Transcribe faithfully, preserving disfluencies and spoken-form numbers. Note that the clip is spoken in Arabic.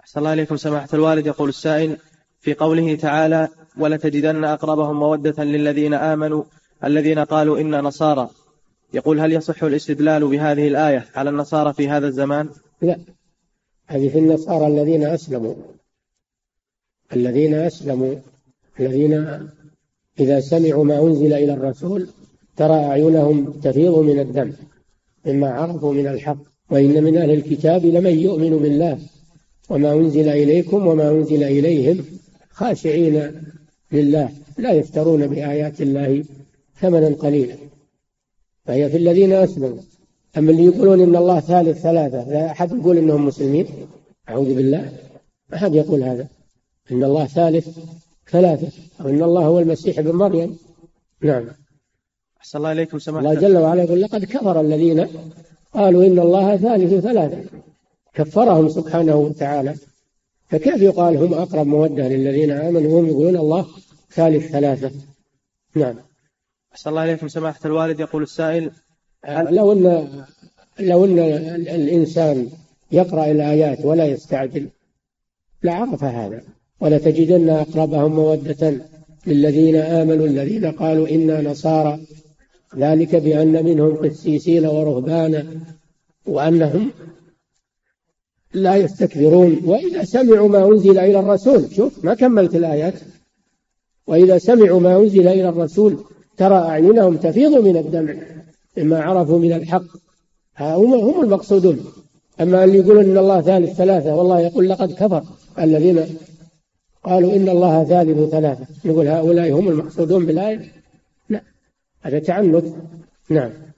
أحسن الله إليكم سماحة الوالد. يقول السائل في قوله تعالى ولتجدن أقربهم مودة للذين آمنوا الذين قالوا إنا نصارى، يقول هل يصح الاستدلال بهذه الآية على النصارى في هذا الزمان؟ لا، هذه في النصارى الذين أسلموا الذين أسلموا الذين إذا سمعوا ما أنزل إلى الرسول ترى أعينهم تفيض من الدم مما عرفوا من الحق، وإن من أهل الكتاب لمن يؤمن بالله وما أنزل إليكم وما أنزل إليهم خاشعين لله لا يفترون بآيات الله ثمنا قليلا، فهي في الذين أسلموا. أما اللي يقولون إن الله ثالث ثلاثة، لا أحد يقول إنهم مسلمين، أعوذ بالله، ما أحد يقول هذا، إن الله ثالث ثلاثة أو إن الله هو المسيح ابن مريم. نعم. أحسن الله إليكم سماحة الله جل وعلا يقول لقد كفر الذين قالوا إن الله ثالث ثلاثة، كفرهم سبحانه وتعالى، فكيف يقال هم أقرب مودة للذين آمنوا وهم يقولون الله ثالث ثلاثة؟ نعم. أحسن الله إليكم سماحة الوالد. يقول السائل لو أن لو أن الإنسان يقرأ الآيات ولا يستعجل لعرف هذا. ولتجدن أقربهم مودة للذين آمنوا الذين قالوا إنا نصارى، ذلك بأن منهم قسيسين ورهبانا وأنهم لا يستكبرون وإذا سمعوا ما أنزل إلى الرسول. شوف ما كملت الآيات. وإذا سمعوا ما أنزل إلى الرسول ترى أعينهم تفيض من الدمع مما عرفوا من الحق، هم هم المقصودون. أما اللي يقولون إن الله ثالث ثلاثة والله يقول لقد كفر الذين قالوا إن الله ثالث ثلاثة، نقول هؤلاء هم المقصودون بالآية؟ لا، هذا تعنت. نعم.